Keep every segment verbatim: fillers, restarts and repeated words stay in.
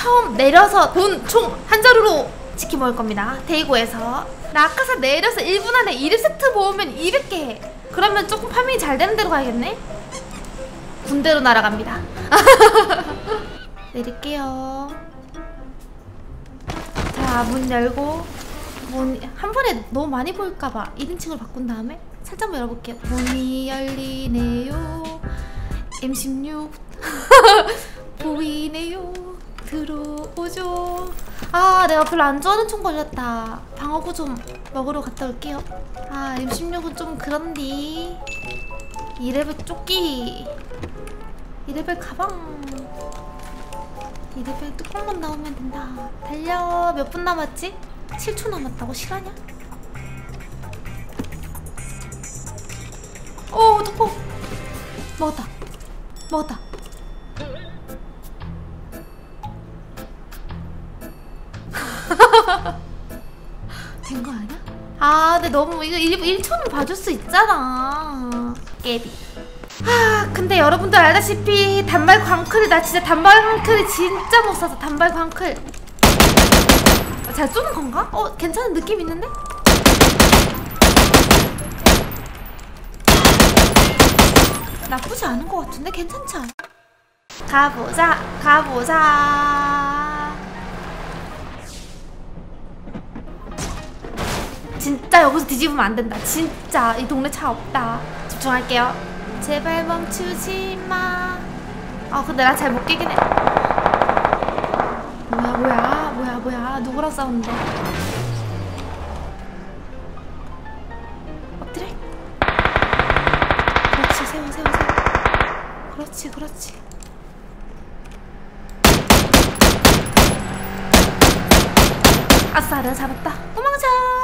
처음 내려서 본 총 한 자루로 치킨 먹을 겁니다. 대구에서. 나 아까서 내려서 일 분 안에 이립 세트 모으면 이백 개 해. 그러면 조금 파밍이 잘 되는 데로 가야겠네? 군대로 날아갑니다. 내릴게요. 자, 문 열고 문 한 번에 너무 많이 보일까봐 일 인칭으로 바꾼 다음에 살짝만 열어볼게요. 문이 열리네요. 엠 십육 보이네요. 들어오죠. 아, 내가 별로 안 좋아하는 총 걸렸다. 방어구 좀 먹으러 갔다 올게요. 아, 엠 십육은 좀 그런디. 이 레벨 조끼, 이 레벨 가방, 이 레벨 뚜껑만 나오면 된다. 달려. 몇 분 남았지? 칠 초 남았다고? 실화냐? 오, 뚜껑 먹었다. 먹었다. 된 거 아니야? 아, 근데 너무 이거 일 초는 봐줄 수 있잖아. 깨비. 아, 근데 여러분들 알다시피 단발 광클이, 나 진짜 단발 광클이 진짜 못 써서. 단발 광클 잘 쏘는 건가? 어, 괜찮은 느낌 있는데? 나쁘지 않은 것 같은데? 괜찮지 않아? 가보자, 가보자. 진짜 여기서 뒤집으면 안 된다. 진짜 이 동네 차 없다. 집중할게요. 제발 멈추지 마. 아, 근데 나 잘 못 깨긴 해. 뭐야, 뭐야, 뭐야, 뭐야. 누구랑 싸우는데? 엎드려. 그렇지, 세워, 세워, 세워. 그렇지, 그렇지. 아싸, 내가 잡았다. 도망자.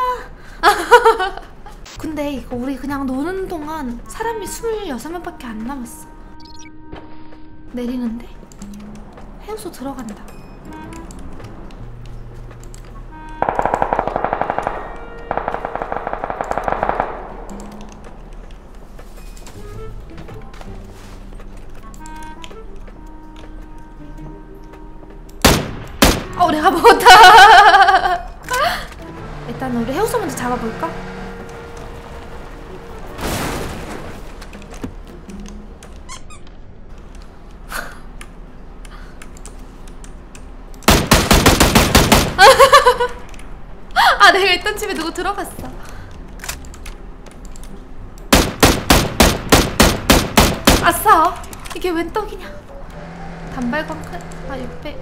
근데 이거 우리 그냥 노는 동안 사람이 스물여섯 명밖에 안 남았어. 내리는데? 해우소 들어간다. 어, 내가 먹었다. 일단 우리 해우소 먼저 잡아볼까? 아, 내가 있던 집에 누구 들어갔어. 아싸. 이게 웬 떡이냐. 단발광 클. 아, 육백.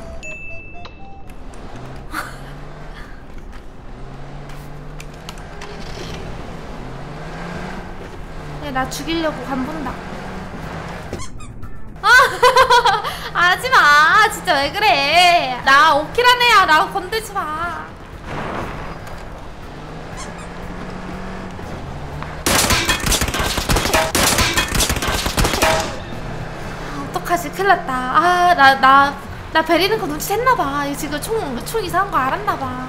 나 죽이려고 간본다. 아, 하지마. 진짜 왜 그래. 나 오키란 애야. 나 건들지 마. 어떡하지. 큰일 났다. 아, 나, 나, 나 베리는 거 눈치챘나봐. 지금 총, 총 이상한 거 알았나봐.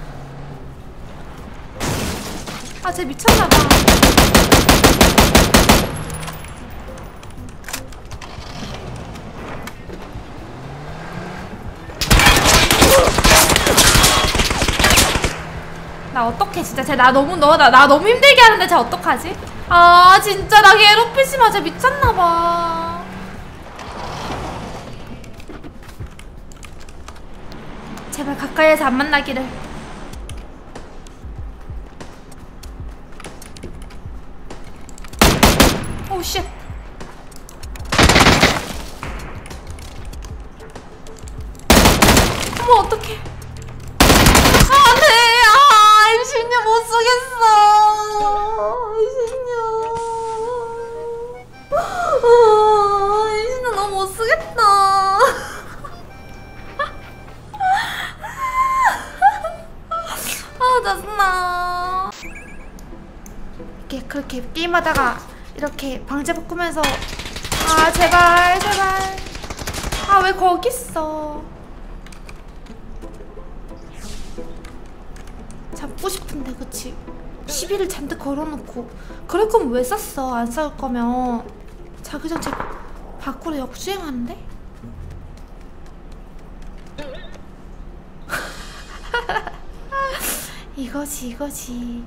아, 쟤 미쳤나봐. 나 어떡해. 진짜 쟤 나 너무 너 나 나 너무 힘들게 하는데 쟤 어떡하지? 아, 진짜 나 괴롭히지 마. 쟤 미쳤나봐. 제발 가까이에서 안 만나기를. 오 쉣. 어머, 어떡해. 아, 안돼. 아, 엠 십육 못 쏘겠어. 엠 십육. 아, 엠 십육 너무 못 쓰겠다. 아, 짜증나. 이렇게 그렇게 게임하다가 이렇게 방제 바꾸면서. 아, 제발, 제발. 아, 왜 거기 있어. 잡고 싶은데, 그치? 시비를 잔뜩 걸어놓고. 그럴 거면 왜 쐈어? 안 싸울 거면. 자기장 제 밖으로 역주행하는데? 이거지 이거지.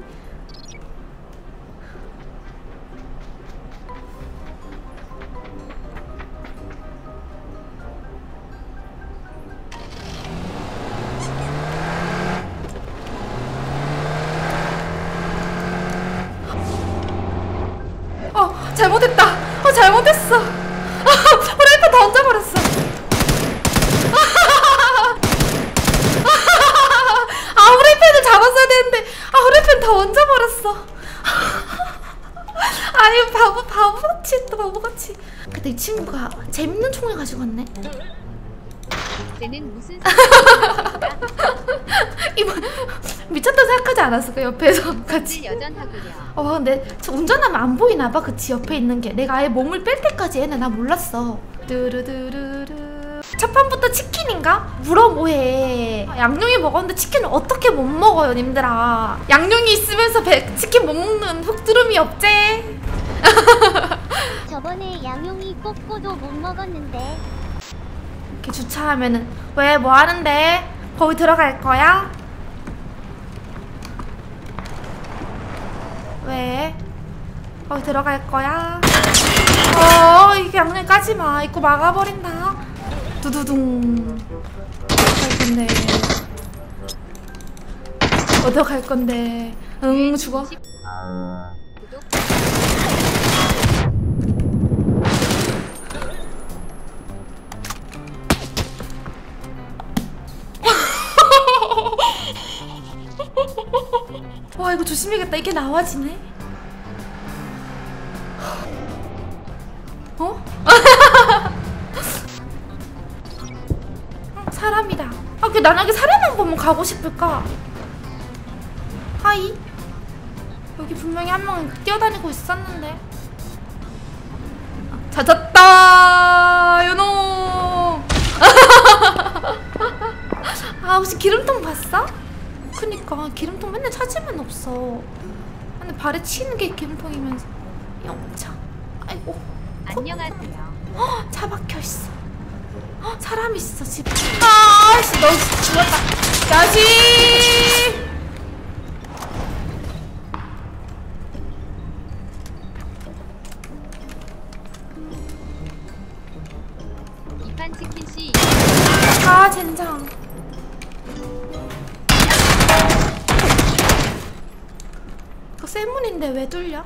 어 잘못했다. 어 잘못했어. 후라이팬 다 얹어버렸어. 아 후라이팬을 잡았어야 되는데 아 후라이팬 다 얹어버렸어. 아니 바보 바보같이 또 바보같이. 근데 이 친구가 재밌는 총을 가지고 왔네. 쟤는 무슨 이거 미쳤다 생각하지 않았어? 그 옆에서 같이 여전하구려. 어 근데 저 운전하면 안 보이나봐. 그치 옆에 있는 게. 내가 아예 몸을 뺄 때까지 얘는 나 몰랐어. 뚜루두루루. 첫 판부터 치킨인가? 물어 뭐해. 양용이 먹었는데 치킨을 어떻게 못 먹어요 님들아. 양용이 있으면서 배, 치킨 못 먹는 흑두름이 없제. 저번에 양용이 꽂고도 못 먹었는데. 이렇게 주차하면은 왜 뭐 하는데? 거기 들어갈 거야? 왜? 거기 들어갈 거야? 어 이게 양념 까지마. 입고 막아버린다. 두두둥. 갈 건데. 어디 갈 건데? 응 죽어. 와 이거 조심해야겠다. 이게 나와지네. 어? 사람이다. 아, 그 난하게 사람 한 번만 가고 싶을까? 하이. 여기 분명히 한 명 뛰어다니고 있었는데. 아, 찾았다. 요놈. 아 혹시 기름통 봤어? 그니까 기름통 맨날 찾으면 없어. 근데 발에 치는 게 기름통이면서. 영차. 아이고. 안녕하세요. 헉, 차 박혀 있어. 헉, 사람 있어 집에. 아씨 너 죽었다. 야지. 이판 치킨 씨. 아 젠장. 그 쇠문인데 왜 뚫려?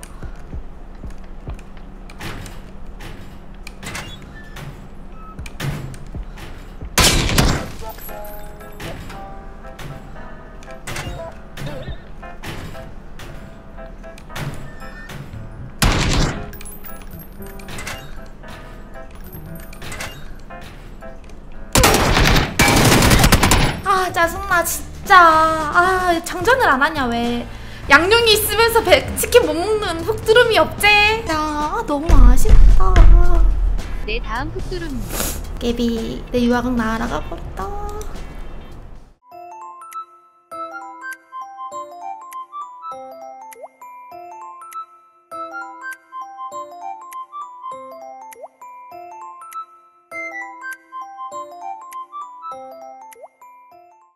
아 짜증나 진짜. 아 장전을 안 하냐 왜. 양용이 있으면서 배, 치킨 못 먹는 흑두름이 없제. 야 너무 아쉽다. 내 다음 흑두름. 깨비 내 유아각 날아가 버렸다.